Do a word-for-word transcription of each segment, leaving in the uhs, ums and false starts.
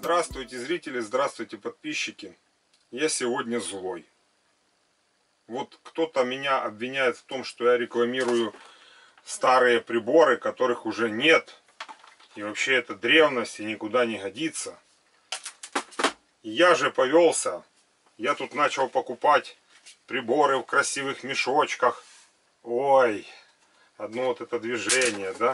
Здравствуйте, зрители, здравствуйте, подписчики. Я сегодня злой. Вот кто-то меня обвиняет в том, что я рекламирую старые приборы, которых уже нет. И вообще это древность и никуда не годится. И я же повелся. Я тут начал покупать приборы в красивых мешочках. Ой, одно вот это движение, да?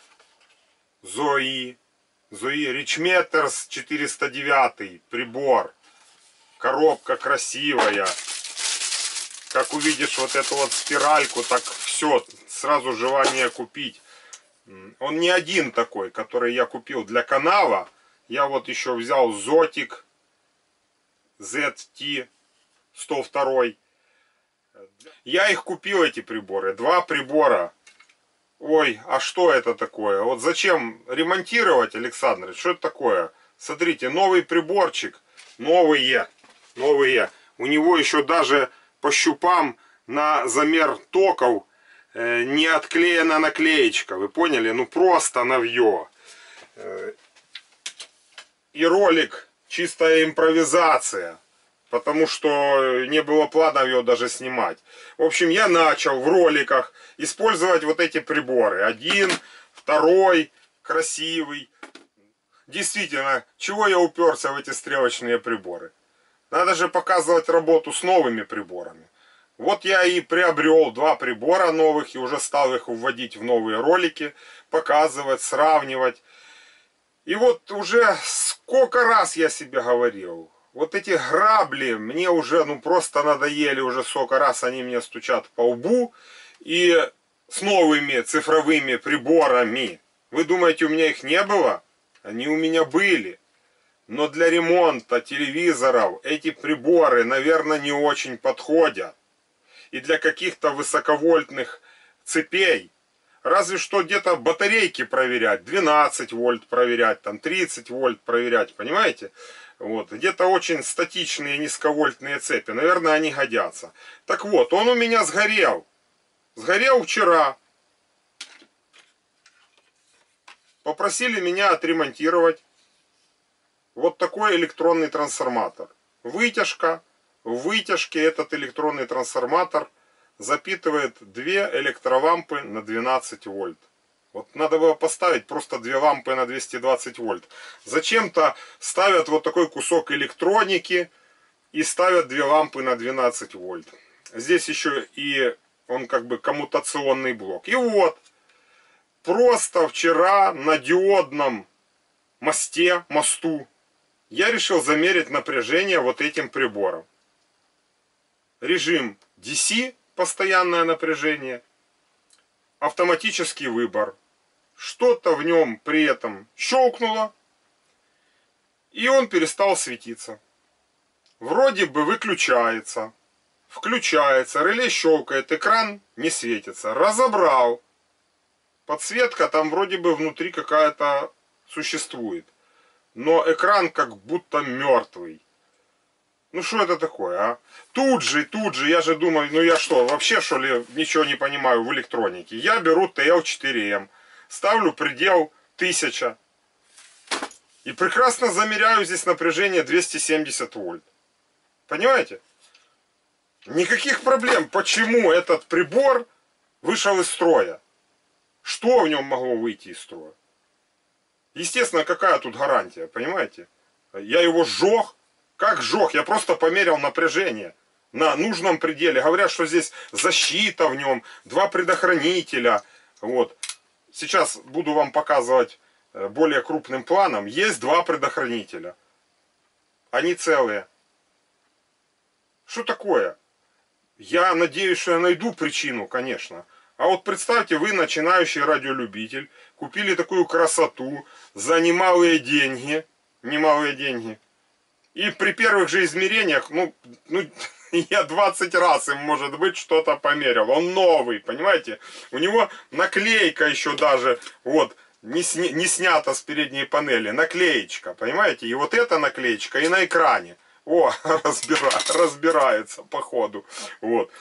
Зои. Зои Ричметтерс четыреста девять прибор. Коробка красивая. Как увидишь вот эту вот спиральку, так все, сразу желание купить. Он не один такой, который я купил для канала. Я вот еще взял Zotic зет ти сто два. Я их купил, эти приборы. Два прибора. Ой, а что это такое? Вот зачем ремонтировать, Александр? Что это такое? Смотрите, новый приборчик. Новые. Новые. У него еще даже по щупам на замер токов э, не отклеена наклеечка. Вы поняли? Ну просто навье. Э, и ролик чистая импровизация. Потому что не было планов ее даже снимать. В общем, я начал в роликах использовать вот эти приборы. Один, второй, красивый. Действительно, чего я уперся в эти стрелочные приборы? Надо же показывать работу с новыми приборами. Вот я и приобрел два прибора новых и уже стал их вводить в новые ролики. Показывать, сравнивать. И вот уже сколько раз я себе говорил. Вот эти грабли мне уже ну просто надоели, уже сколько раз они мне стучат по лбу. И с новыми цифровыми приборами. Вы думаете, у меня их не было? Они у меня были. Но для ремонта телевизоров эти приборы, наверное, не очень подходят. И для каких-то высоковольтных цепей. Разве что где-то батарейки проверять, двенадцать вольт проверять, там тридцать вольт проверять, понимаете? Вот, где-то очень статичные низковольтные цепи, наверное, они годятся. Так вот, он у меня сгорел. Сгорел вчера. Попросили меня отремонтировать вот такой электронный трансформатор. Вытяжка. В вытяжке этот электронный трансформатор запитывает две электролампы на двенадцать вольт. Вот надо было поставить просто две лампы на двести двадцать вольт. Зачем-то ставят вот такой кусок электроники и ставят две лампы на двенадцать вольт. Здесь еще и он как бы коммутационный блок. И вот, просто вчера на диодном мосте, мосту, я решил замерить напряжение вот этим прибором. Режим ди си, постоянное напряжение, автоматический выбор. Что-то в нем при этом щелкнуло, и он перестал светиться. Вроде бы выключается, включается, реле щелкает, экран не светится. Разобрал. Подсветка там вроде бы внутри какая-то существует. Но экран как будто мертвый. Ну что это такое, а? Тут же, тут же, я же думаю, ну я что, вообще что ли ничего не понимаю в электронике. Я беру тэ эл четыре эм, ставлю предел тысяча. И прекрасно замеряю здесь напряжение двести семьдесят вольт. Понимаете? Никаких проблем. Почему этот прибор вышел из строя? Что в нем могло выйти из строя? Естественно, какая тут гарантия, понимаете? Я его сжег. Как сжег? Я просто померил напряжение на нужном пределе. Говорят, что здесь защита в нем, два предохранителя. Вот. Сейчас буду вам показывать более крупным планом. Есть два предохранителя. Они целые. Что такое? Я надеюсь, что я найду причину, конечно. А вот представьте, вы начинающий радиолюбитель, купили такую красоту за немалые деньги. Немалые деньги. И при первых же измерениях, ну, ну, я двадцать раз им, может быть, что-то померил. Он новый, понимаете? У него наклейка еще даже, вот, не, сня, не снята с передней панели. Наклеечка, понимаете? И вот эта наклеечка и на экране. О, разбира, разбирается по ходу. Вот.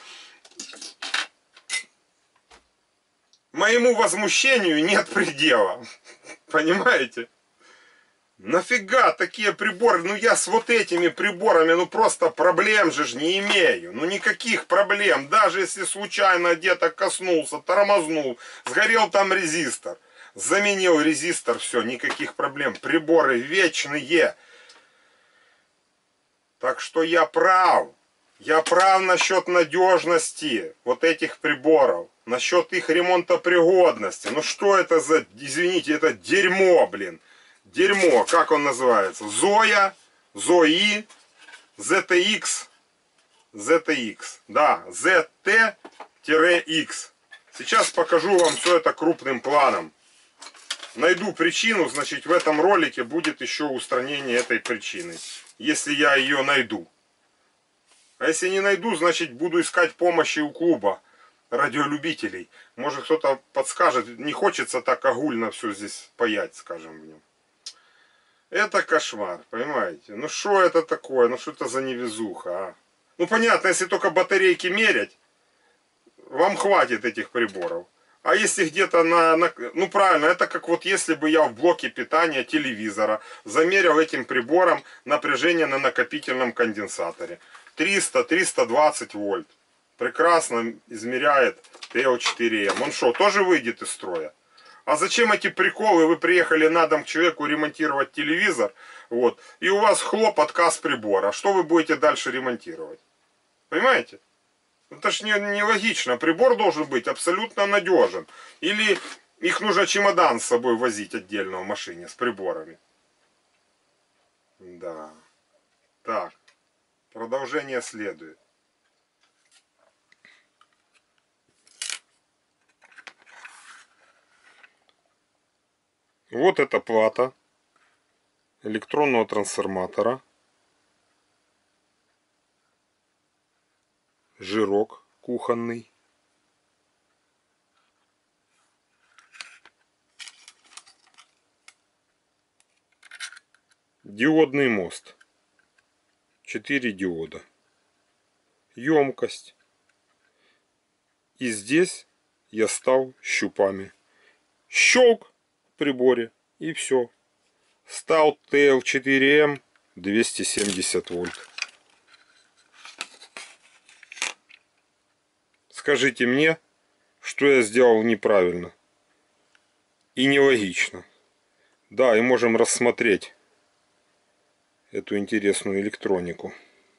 Моему возмущению нет предела. Понимаете? Нафига такие приборы? Ну я с вот этими приборами, ну просто проблем же ж не имею. Ну никаких проблем. Даже если случайно где-то коснулся, тормознул, сгорел там резистор. Заменил резистор, все, никаких проблем. Приборы вечные. Так что я прав. Я прав насчет надежности вот этих приборов. Насчет их ремонтопригодности. Ну что это за, извините, это дерьмо, блин. Дерьмо, как он называется? Зоя, Зои, зет икс, зет икс. Да, зет икс. Сейчас покажу вам все это крупным планом. Найду причину, значит в этом ролике будет еще устранение этой причины. Если я ее найду. А если не найду, значит буду искать помощи у клуба радиолюбителей. Может кто-то подскажет. Не хочется так огульно все здесь паять, скажем в нем. Это кошмар, понимаете? Ну что это такое? Ну что это за невезуха, а? Ну понятно, если только батарейки мерять, вам хватит этих приборов. А если где-то на, на... Ну правильно, это как вот если бы я в блоке питания телевизора замерил этим прибором напряжение на накопительном конденсаторе. триста — триста двадцать вольт. Прекрасно измеряет тэ эл четыре эм. Он что, тоже выйдет из строя? А зачем эти приколы? Вы приехали на дом к человеку ремонтировать телевизор, вот, и у вас хлоп, отказ прибора. Что вы будете дальше ремонтировать? Понимаете? Это ж не, не логично. Прибор должен быть абсолютно надежен. Или их нужно чемодан с собой возить отдельно в машине с приборами. Да. Так. Продолжение следует. Вот эта плата электронного трансформатора. Жирок кухонный. Диодный мост. четыре диода. Емкость. И здесь я стал щупами. Щелк в приборе. И все. Стал тэ эл четыре эм двести семьдесят вольт. Скажите мне, что я сделал неправильно и нелогично. Да, и можем рассмотреть эту интересную электронику.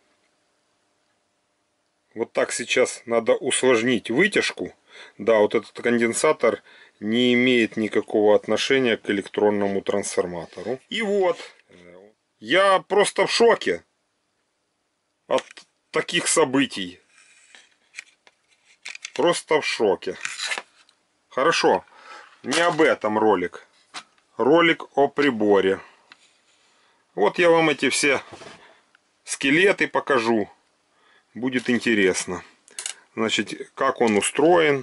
Вот так сейчас надо усложнить вытяжку. Да, вот этот конденсатор не имеет никакого отношения к электронному трансформатору. И вот, я просто в шоке от таких событий. Просто в шоке. Хорошо, не об этом ролик. Ролик о приборе. Вот я вам эти все скелеты покажу. Будет интересно. Значит, как он устроен.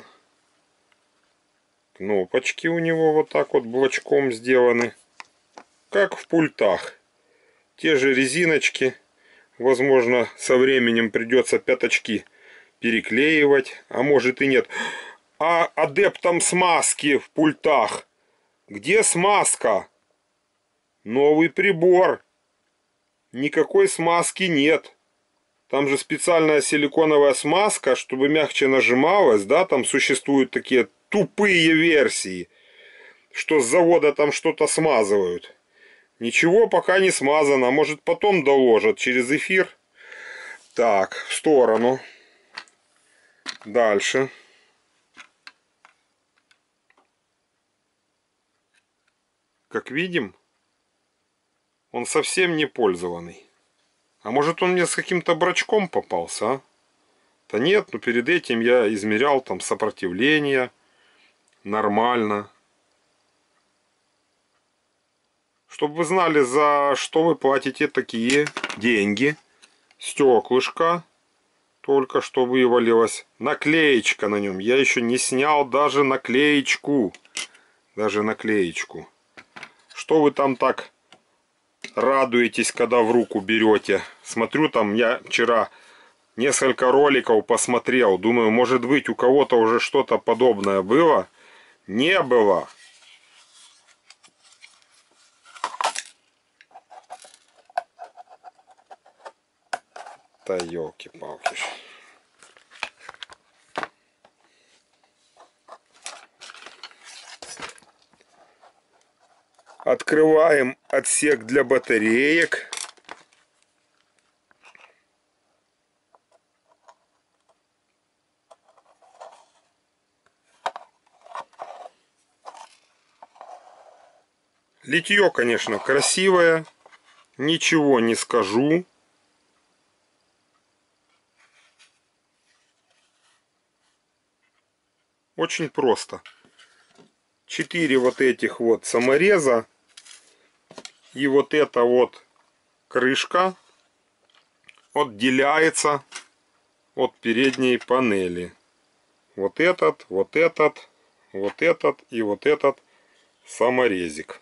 Кнопочки у него вот так вот блочком сделаны. Как в пультах. Те же резиночки. Возможно, со временем придется пяточки переклеивать. А может и нет. А адептам смазки в пультах. Где смазка? Новый прибор. Никакой смазки нет. Там же специальная силиконовая смазка, чтобы мягче нажималось, да, там существуют такие тупые версии, что с завода там что-то смазывают. Ничего пока не смазано, может потом доложат через эфир. Так, в сторону. Дальше. Как видим, он совсем не пользованный. А может он мне с каким-то брачком попался, а? Да нет, ну перед этим я измерял там сопротивление. Нормально. Чтобы вы знали, за что вы платите такие деньги. Стеклышко. Только что вывалилась. Наклеечка на нем. Я еще не снял даже наклеечку. Даже наклеечку. Что вы там так радуетесь, когда в руку берете? Смотрю, там я вчера несколько роликов посмотрел. Думаю, может быть, у кого-то уже что-то подобное было. Не было. Да елки-палки. Открываем отсек для батареек. Литье, конечно, красивое. Ничего не скажу. Очень просто. Четыре вот этих вот самореза. И вот эта вот крышка отделяется от передней панели. Вот этот, вот этот, вот этот и вот этот саморезик.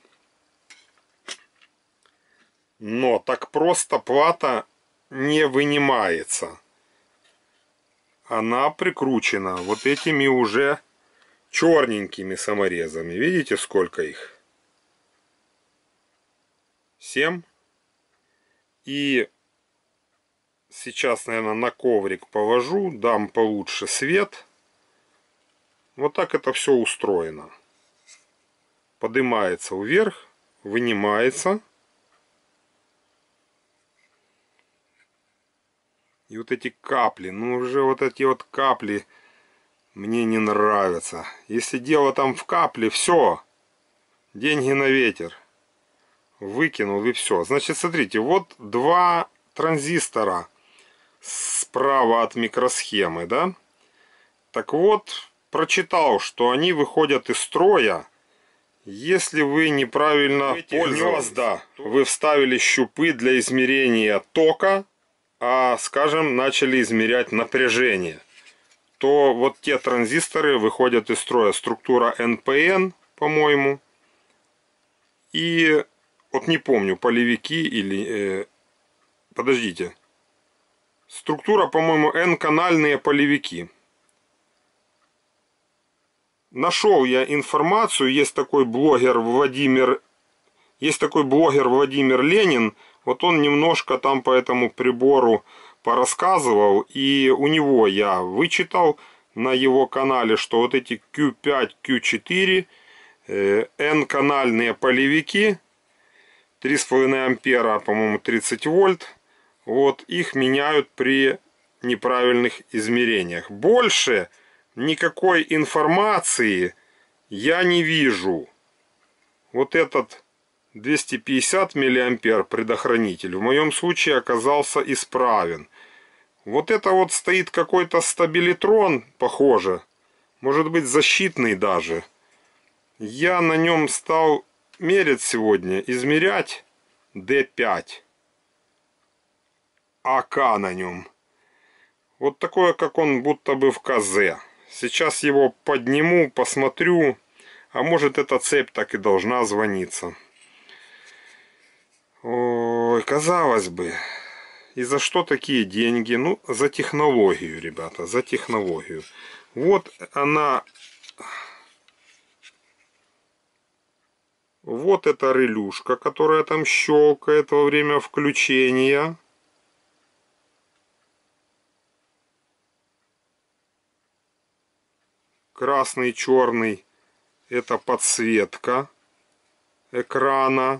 Но так просто плата не вынимается. Она прикручена вот этими уже черненькими саморезами. Видите, сколько их? семь. И сейчас, наверное, на коврик положу, дам получше свет. Вот так это все устроено. Поднимается вверх, вынимается. И вот эти капли, ну уже вот эти вот капли мне не нравятся. Если дело там в капле, все. Деньги на ветер. Выкинул и все. Значит, смотрите, вот два транзистора справа от микросхемы, да? Так вот, прочитал, что они выходят из строя, если вы неправильно пользовались. Гнезда вы вставили щупы для измерения тока, а, скажем, начали измерять напряжение, то вот те транзисторы выходят из строя. Структура эн пэ эн, по-моему, и вот не помню, полевики или... Э, подождите. Структура, по-моему, N-канальные полевики. Нашел я информацию, есть такой блогер Владимир, есть такой блогер Владимир Ленин, вот он немножко там по этому прибору порассказывал, и у него я вычитал на его канале, что вот эти кью пять, кью четыре э, N-канальные полевики, три с половиной ампера, по-моему, тридцать вольт, вот их меняют при неправильных измерениях. Больше никакой информации я не вижу. Вот этот двести пятьдесят миллиампер предохранитель в моем случае оказался исправен. Вот это вот стоит какой-то стабилитрон, похоже, может быть защитный даже. Я на нем стал мерить сегодня, измерять дэ пять. АК на нем. Вот такое, как он будто бы в КЗ. Сейчас его подниму, посмотрю. А может, эта цепь так и должна звониться. Ой, казалось бы. И за что такие деньги? Ну, за технологию, ребята, за технологию. Вот она... Вот эта релюшка, которая там щелкает во время включения. Красный, черный — это подсветка экрана.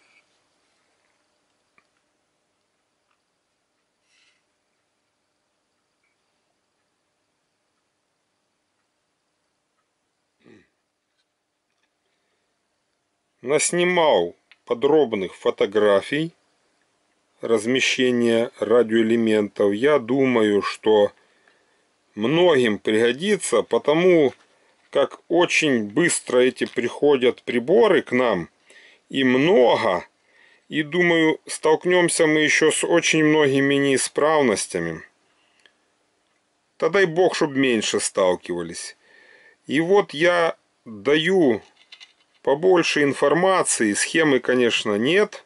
Наснимал подробных фотографий размещения радиоэлементов. Я думаю, что многим пригодится, потому как очень быстро эти приходят приборы к нам, и много, и думаю, столкнемся мы еще с очень многими неисправностями. Да дай бог, чтобы меньше сталкивались. И вот я даю побольше информации, схемы, конечно, нет,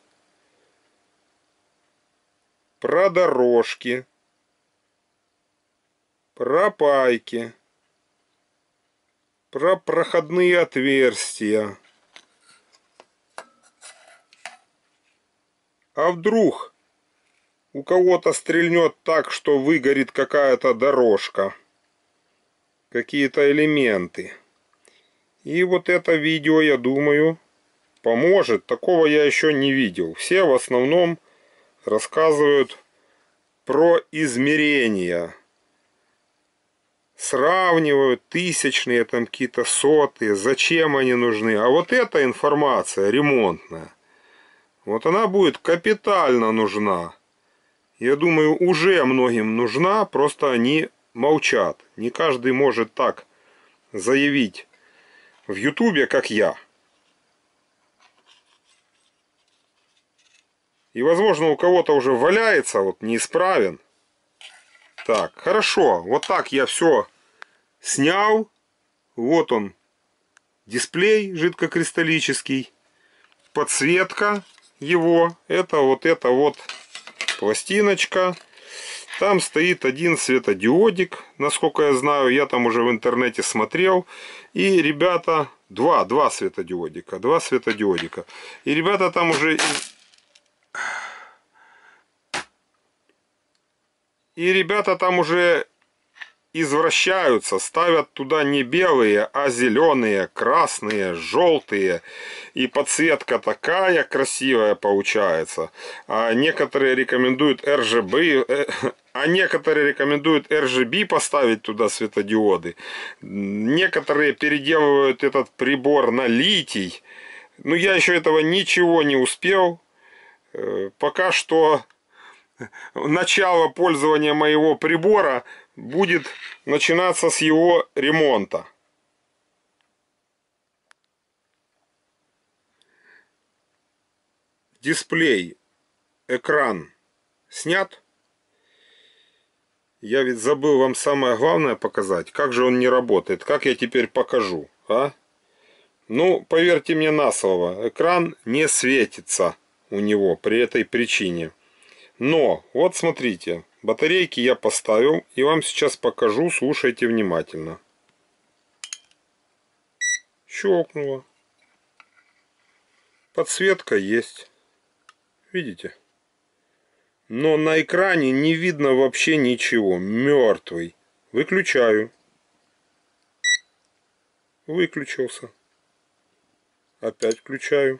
про дорожки, про пайки, про проходные отверстия. А вдруг у кого-то стрельнет так, что выгорит какая-то дорожка, какие-то элементы. И вот это видео, я думаю, поможет. Такого я еще не видел. Все в основном рассказывают про измерения. Сравнивают тысячные, там какие-то сотые, зачем они нужны. А вот эта информация ремонтная, вот она будет капитально нужна. Я думаю, уже многим нужна, просто они молчат. Не каждый может так заявить в Ютубе, как я. И, возможно, у кого-то уже валяется, вот неисправен. Так, хорошо. Вот так я все снял. Вот он, дисплей жидкокристаллический. Подсветка его. Это вот эта вот пластиночка. Там стоит один светодиодик, насколько я знаю. Я там уже в интернете смотрел. И, ребята, два, два светодиодика. Два светодиодика. И, ребята, там уже... И ребята там уже извращаются, ставят туда не белые, а зеленые, красные, желтые. И подсветка такая красивая получается. А некоторые рекомендуют эр джи би, а некоторые рекомендуют эр джи би поставить туда светодиоды. Некоторые переделывают этот прибор на литий. Но я еще этого ничего не успел. Пока что... Начало пользования моего прибора будет начинаться с его ремонта. Дисплей, экран снят. Я ведь забыл вам самое главное показать. Как же он не работает? Как я теперь покажу? А? Ну, поверьте мне на слово. Экран не светится у него при этой причине. Но, вот смотрите, батарейки я поставил и вам сейчас покажу, слушайте внимательно. Щелкнуло. Подсветка есть. Видите? Но на экране не видно вообще ничего. Мертвый. Выключаю. Выключился. Опять включаю.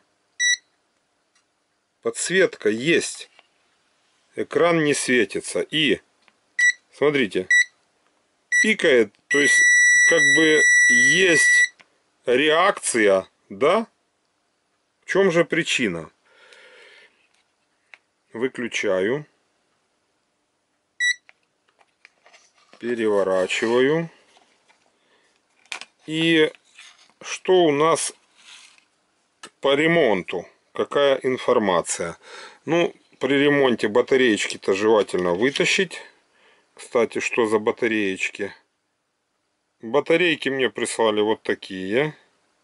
Подсветка есть. Экран не светится. И, смотрите, пикает, то есть, как бы есть реакция, да? В чем же причина? Выключаю. Переворачиваю. И что у нас по ремонту? Какая информация? Ну, при ремонте батареечки-то желательно вытащить. Кстати, что за батареечки? Батарейки мне прислали вот такие.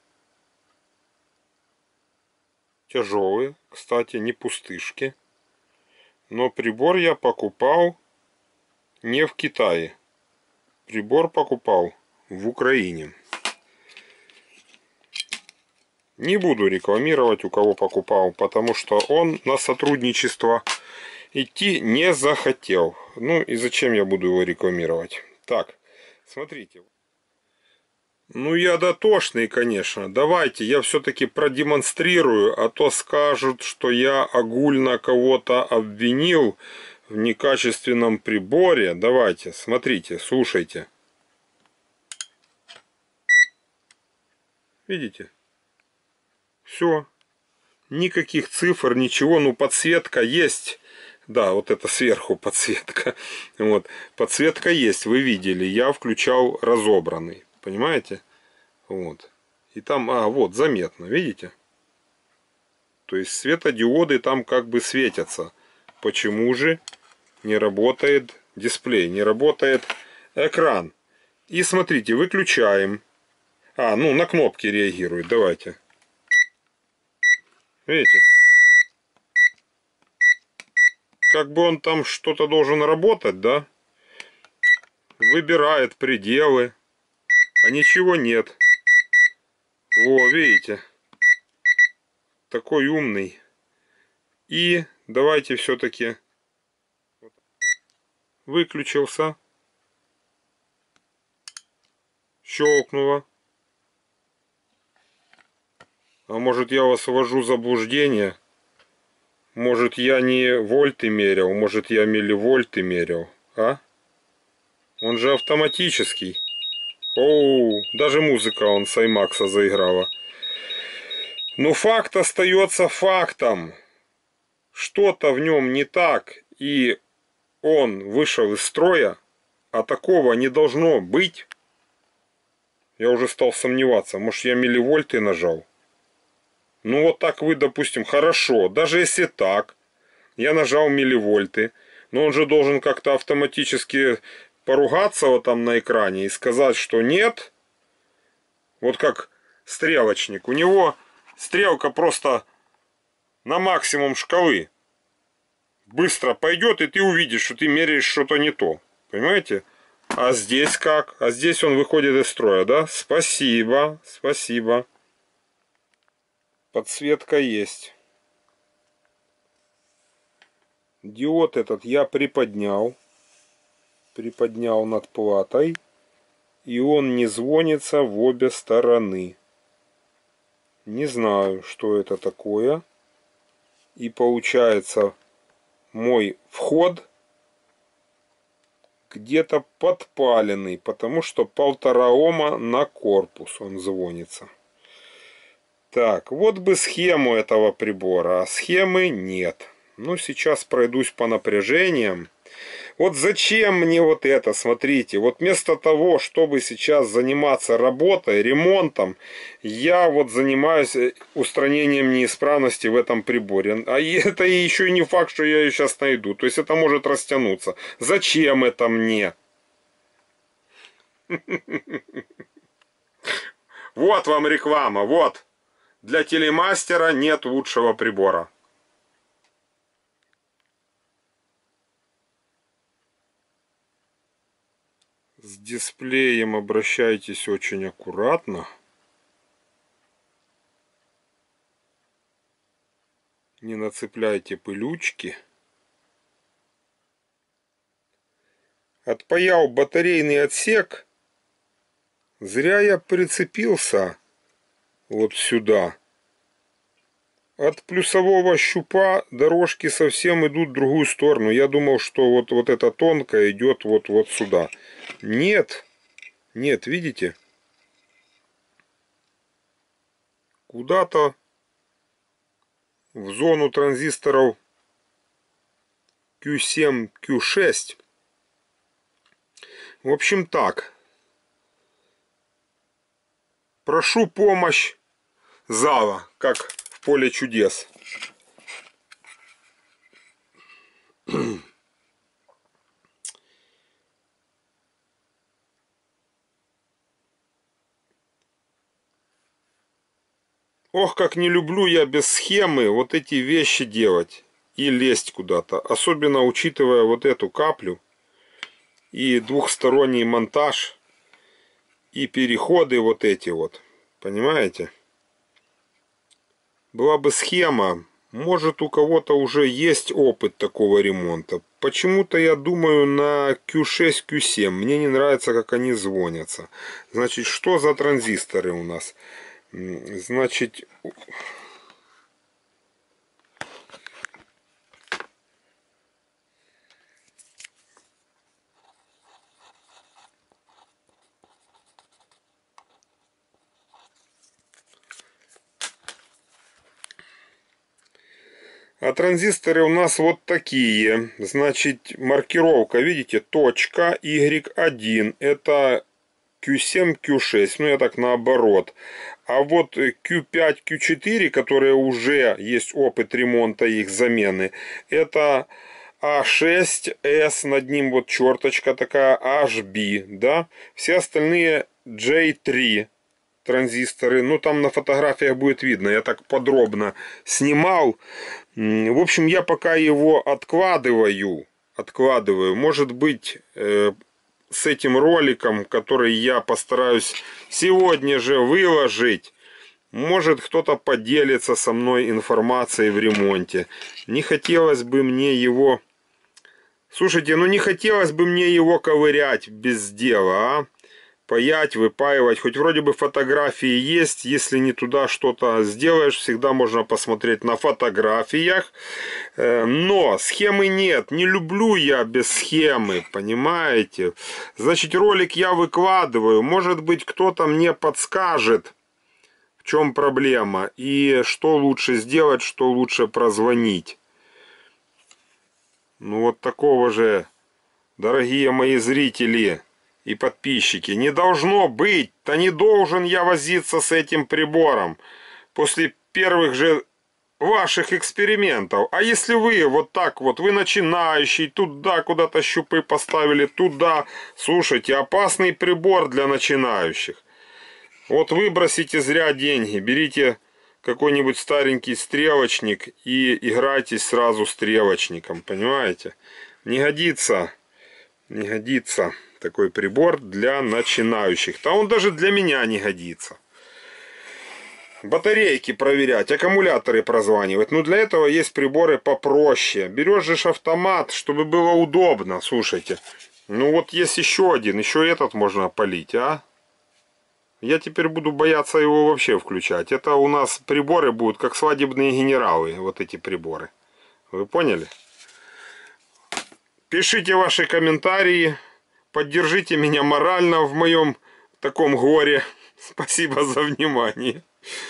Тяжелые, кстати, не пустышки. Но прибор я покупал не в Китае. Прибор покупал в Украине. Не буду рекламировать, у кого покупал, потому что он на сотрудничество идти не захотел. Ну и зачем я буду его рекламировать? Так, смотрите. Ну я дотошный, конечно. Давайте я все-таки продемонстрирую, а то скажут, что я огульно кого-то обвинил в некачественном приборе. Давайте, смотрите, слушайте. Видите? Все. Никаких цифр, ничего. Ну, подсветка есть. Да, вот это сверху подсветка. Вот. Подсветка есть, вы видели. Я включал разобранный. Понимаете? Вот. И там, а, вот, заметно. Видите? То есть светодиоды там как бы светятся. Почему же не работает дисплей? Не работает экран. И смотрите, выключаем. А, ну, на кнопки реагирует. Давайте. Видите? Как бы он там что-то должен работать, да? Выбирает пределы. А ничего нет. Во, видите? Такой умный. И давайте все-таки Выключился. Щелкнуло. А может, я вас ввожу в заблуждение? Может, я не вольты мерил, может, я милливольты мерил, а? Он же автоматический. Оу, даже музыка он с аймакса заиграла. Но факт остается фактом. Что-то в нем не так, и он вышел из строя, а такого не должно быть. Я уже стал сомневаться, может, я милливольты нажал. Ну вот так вы, допустим, хорошо, даже если так, я нажал милливольты, но он же должен как-то автоматически поругаться вот там на экране и сказать, что нет. Вот как стрелочник, у него стрелка просто на максимум шкалы. Быстро пойдет, и ты увидишь, что ты меряешь что-то не то. Понимаете? А здесь как? А здесь он выходит из строя, да? Спасибо, спасибо. Подсветка есть. Диод этот я приподнял. Приподнял над платой. И он не звонится в обе стороны. Не знаю, что это такое. И получается, мой вход где-то подпаленный, потому что полтора ома на корпус он звонится. Так, вот бы схему этого прибора, а схемы нет. Ну, сейчас пройдусь по напряжениям. Вот зачем мне вот это, смотрите, вот вместо того, чтобы сейчас заниматься работой, ремонтом, я вот занимаюсь устранением неисправности в этом приборе. А это еще и не факт, что я ее сейчас найду. То есть это может растянуться. Зачем это мне? Вот вам реклама, вот. Для телемастера нет лучшего прибора. С дисплеем обращайтесь очень аккуратно. Не нацепляйте пылючки. Отпаял батарейный отсек. Зря я прицепился вот сюда. От плюсового щупа дорожки совсем идут в другую сторону. Я думал, что вот, вот эта тонкая идет вот, вот сюда. Нет. Нет, видите? Куда-то в зону транзисторов кью семь, кью шесть. В общем так. Прошу помощь зала, как в поле чудес. Ох, как не люблю я без схемы вот эти вещи делать и лезть куда-то. Особенно учитывая вот эту каплю и двухсторонний монтаж и переходы вот эти вот. Понимаете? Была бы схема. Может, у кого-то уже есть опыт такого ремонта. Почему-то я думаю на кью шесть, кью семь. Мне не нравится, как они звонятся. Значит, что за транзисторы у нас? Значит, а транзисторы у нас вот такие. Значит, маркировка, видите, точка ю один. Это кью семь, кью шесть. Ну, я так наоборот. А вот кью пять, кью четыре, которые уже есть опыт ремонта их замены, это а шесть эс, над ним вот черточка такая, эйч би, да. Все остальные джей три транзисторы. Ну, там на фотографиях будет видно. Я так подробно снимал. В общем, я пока его откладываю. Откладываю. Может быть, э, с этим роликом, который я постараюсь сегодня же выложить, может, кто-то поделится со мной информацией в ремонте. Не хотелось бы мне его Слушайте, ну не хотелось бы мне его ковырять без дела, а? Паять, выпаивать. Хоть вроде бы фотографии есть. Если не туда что-то сделаешь, всегда можно посмотреть на фотографиях. Но схемы нет. Не люблю я без схемы, понимаете? Значит, ролик я выкладываю. Может быть, кто-то мне подскажет, в чем проблема. И что лучше сделать, что лучше прозвонить. Ну вот такого же, дорогие мои зрители и подписчики, не должно быть, да не должен я возиться с этим прибором после первых же ваших экспериментов. А если вы вот так вот, вы начинающий, туда куда-то щупы поставили, туда, слушайте, опасный прибор для начинающих. Вот выбросите зря деньги, берите какой-нибудь старенький стрелочник и играйтесь сразу стрелочником, понимаете? Не годится, не годится такой прибор для начинающих. Да он даже для меня не годится. Батарейки проверять, аккумуляторы прозванивать. Ну для этого есть приборы попроще. Берешь же автомат, чтобы было удобно, слушайте. Ну вот есть еще один, еще этот можно полить, а? Я теперь буду бояться его вообще включать. Это у нас приборы будут как свадебные генералы, вот эти приборы. Вы поняли? Пишите ваши комментарии. Поддержите меня морально в моем таком горе. Спасибо за внимание.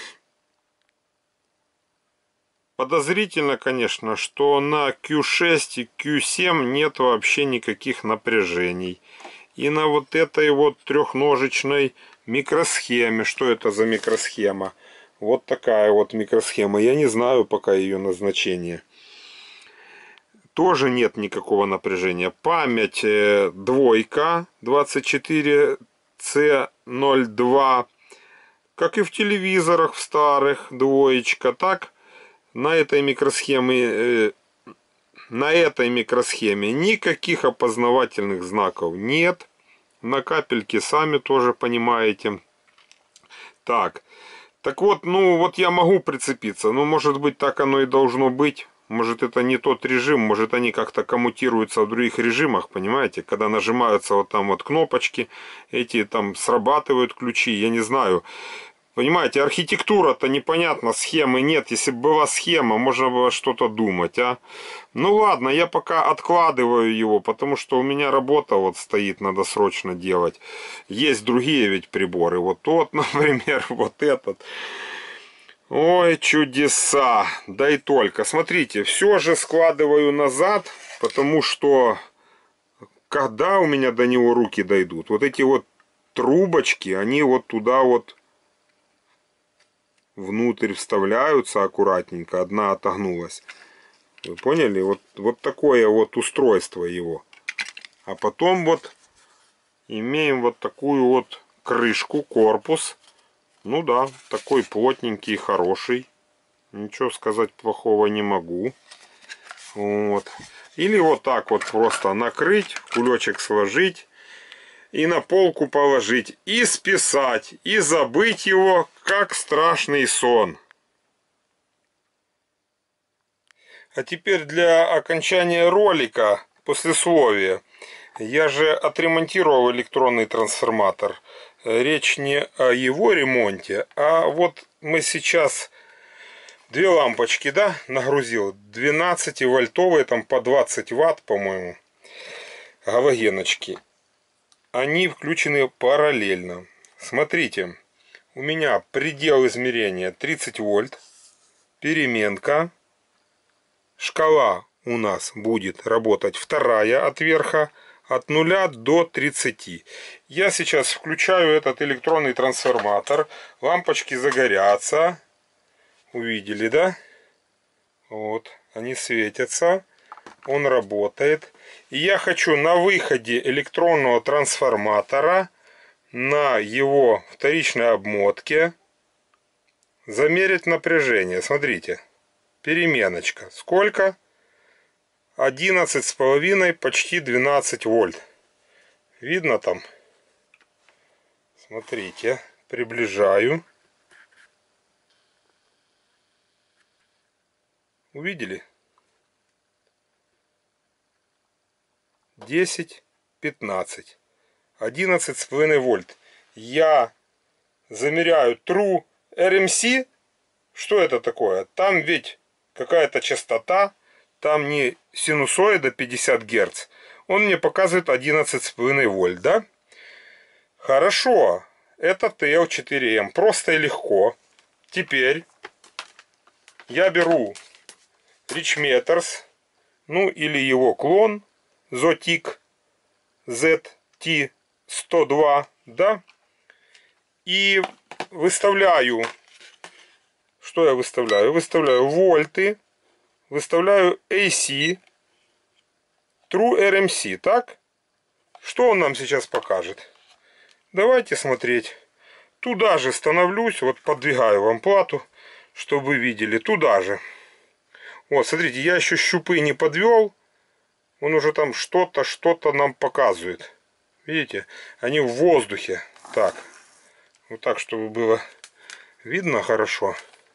Подозрительно, конечно, что на кью шесть и кью семь нет вообще никаких напряжений. И на вот этой вот трехножечной микросхеме. Что это за микросхема? Вот такая вот микросхема. Я не знаю пока ее назначение. Тоже нет никакого напряжения. Память двойка двадцать четыре си ноль два. Как и в телевизорах в старых, двоечка. Так, на этой микросхеме, на этой микросхеме никаких опознавательных знаков нет. На капельке сами тоже понимаете. Так, так вот, ну вот я могу прицепиться. Ну, может быть, так оно и должно быть. Может, это не тот режим, может, они как-то коммутируются в других режимах, понимаете? Когда нажимаются вот там вот кнопочки, эти там срабатывают ключи, я не знаю. Понимаете, архитектура-то непонятна, схемы нет. Если бы была схема, можно было что-то думать, а? Ну ладно, я пока откладываю его, потому что у меня работа вот стоит, надо срочно делать. Есть другие ведь приборы. Вот тот, например, вот этот. Ой, чудеса. Да и только. Смотрите, все же складываю назад, потому что когда у меня до него руки дойдут, вот эти вот трубочки, они вот туда вот внутрь вставляются аккуратненько. Одна отогнулась. Вы поняли? Вот, вот такое вот устройство его. А потом вот имеем вот такую вот крышку, корпус. Ну да, такой плотненький, хороший. Ничего сказать плохого не могу. Вот. Или вот так вот просто накрыть, кулечек сложить и на полку положить. И списать. И забыть его, как страшный сон. А теперь для окончания ролика послесловие. Я же отремонтировал электронный трансформатор. Речь не о его ремонте, а вот мы сейчас две лампочки, да, нагрузил. двенадцативольтовые, там по двадцать ватт, по-моему, галогеночки. Они включены параллельно. Смотрите, у меня предел измерения тридцать вольт, переменка. Шкала у нас будет работать вторая от верха, от нуля до тридцати. Я сейчас включаю этот электронный трансформатор. Лампочки загорятся. Увидели, да? Вот, они светятся. Он работает. И я хочу на выходе электронного трансформатора, на его вторичной обмотке, замерить напряжение. Смотрите. Переменочка. Сколько? одиннадцать с половиной, почти двенадцать вольт. Видно там? Смотрите. Приближаю. Увидели? десять, пятнадцать. одиннадцать с половиной вольт. Я замеряю True эр эм си. Что это такое? Там ведь какая-то частота. Там не синусоида пятьдесят герц. Он мне показывает одиннадцать с половиной вольт, да? Хорошо. Это тэ эл четыре эм. Просто и легко. Теперь я беру Richmeters, ну или его клон Zotic зет ти сто два, да? И выставляю, что я выставляю? Выставляю вольты, выставляю эй си, True эр эм си, так? Что он нам сейчас покажет? Давайте смотреть. Туда же становлюсь, вот подвигаю вам плату, чтобы вы видели, туда же. Вот, смотрите, я еще щупы не подвел. Он уже там что-то, что-то нам показывает. Видите? Они в воздухе. Так. Вот так, чтобы было видно хорошо.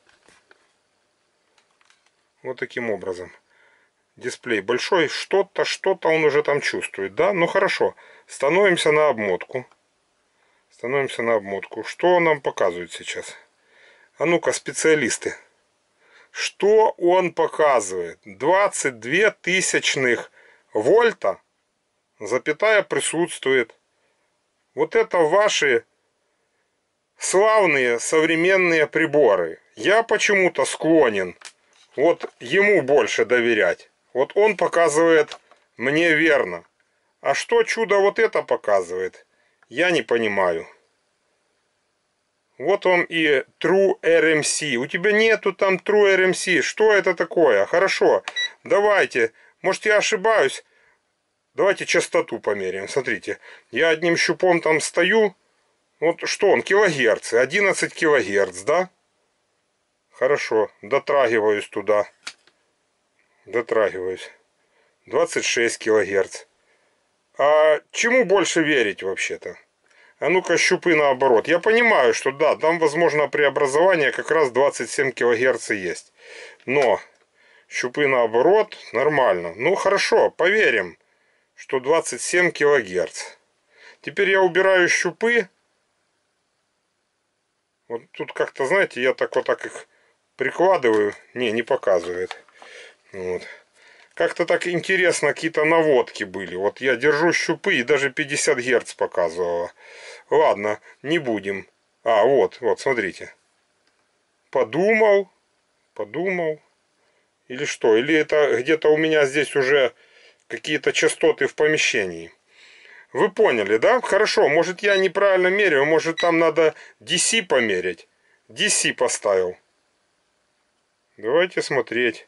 Вот таким образом. Дисплей большой. Что-то, что-то он уже там чувствует. Да? Ну хорошо. Становимся на обмотку. Становимся на обмотку. Что он нам показывает сейчас? А ну-ка, специалисты. Что он показывает? двадцать две тысячных вольта. Запятая присутствует. Вот это ваши славные современные приборы. Я почему-то склонен вот ему больше доверять. Вот он показывает мне верно. А что чудо вот это показывает, я не понимаю. Вот вам и True эр эм си. У тебя нету там True эр эм си. Что это такое? Хорошо. Давайте. Может, я ошибаюсь. Давайте частоту померяем. Смотрите. Я одним щупом там стою. Вот что он? Килогерцы. одиннадцать килогерц, да? Хорошо. Дотрагиваюсь туда. Дотрагиваюсь. двадцать шесть килогерц. А чему больше верить вообще-то? А ну-ка, щупы наоборот. Я понимаю, что да, там возможно преобразование как раз двадцать семь килогерц и есть. Но щупы наоборот нормально. Ну хорошо, поверим, что двадцать семь килогерц. Теперь я убираю щупы. Вот тут как-то, знаете, я так вот так их прикладываю. Не, не показывает. Вот. Как-то так интересно, какие-то наводки были. Вот я держу щупы и даже пятьдесят герц показывало. Ладно, не будем. А, вот, вот, смотрите. Подумал, подумал. Или что? Или это где-то у меня здесь уже какие-то частоты в помещении. Вы поняли, да? Хорошо, может я неправильно меряю. Может там надо ди си померить. ди си поставил. Давайте смотреть.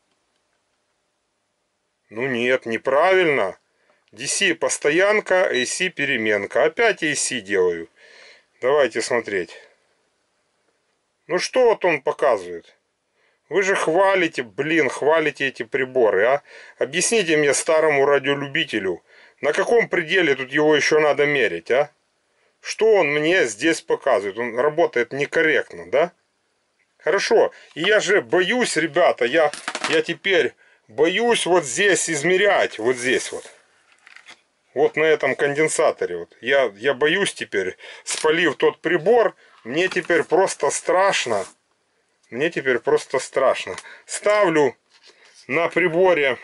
Ну нет, неправильно. ди си постоянка, эй си переменка. Опять эй си делаю. Давайте смотреть. Ну что вот он показывает? Вы же хвалите, блин, хвалите эти приборы, а? Объясните мне, старому радиолюбителю, на каком пределе тут его еще надо мерить, а? Что он мне здесь показывает? Он работает некорректно, да? Хорошо. И я же боюсь, ребята, я, я теперь... боюсь вот здесь измерять, вот здесь вот. Вот на этом конденсаторе. Вот. Я, я боюсь теперь, спалив тот прибор, мне теперь просто страшно. Мне теперь просто страшно. Ставлю на приборе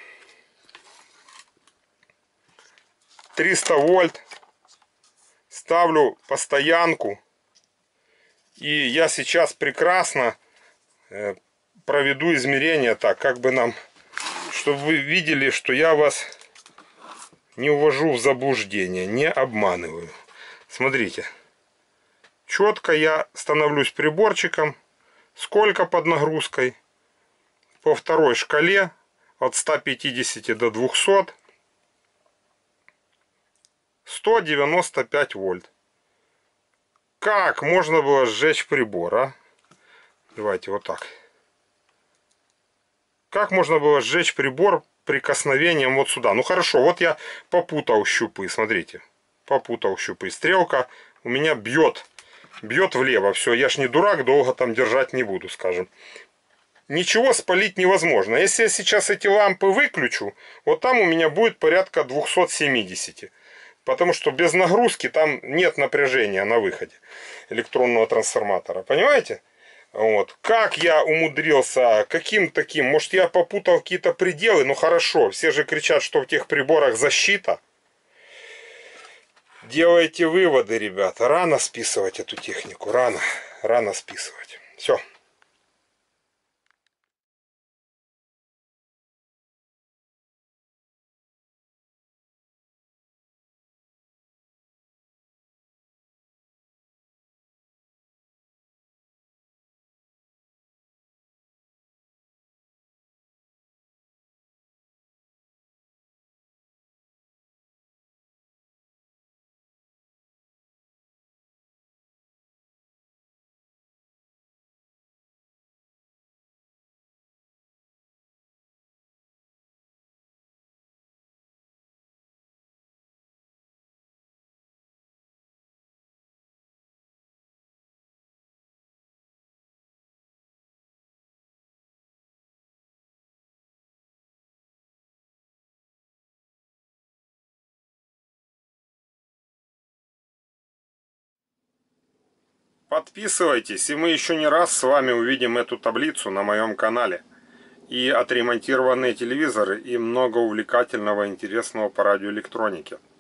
триста вольт. Ставлю постоянку. И я сейчас прекрасно проведу измерения так, как бы нам... чтобы вы видели, что я вас не увожу в заблуждение, не обманываю. Смотрите. Четко я становлюсь приборчиком. Сколько под нагрузкой? По второй шкале от ста пятидесяти до двухсот. сто девяносто пять вольт. Как можно было сжечь прибор, а? Давайте вот так. Как можно было сжечь прибор прикосновением вот сюда? Ну хорошо, вот я попутал щупы, смотрите. Попутал щупы. Стрелка у меня бьет. Бьет влево. Все, я ж не дурак, долго там держать не буду, скажем. ничего спалить невозможно. Если я сейчас эти лампы выключу, вот там у меня будет порядка двухсот семидесяти. Потому что без нагрузки там нет напряжения на выходе электронного трансформатора. Понимаете? Вот. Как я умудрился, каким таким, может я попутал какие-то пределы, ну хорошо, все же кричат, что в тех приборах защита. Делайте выводы, ребята, рано списывать эту технику, рано, рано списывать. Все. Подписывайтесь, и мы еще не раз с вами увидим эту таблицу на моем канале. И отремонтированные телевизоры, и много увлекательного, интересного по радиоэлектронике.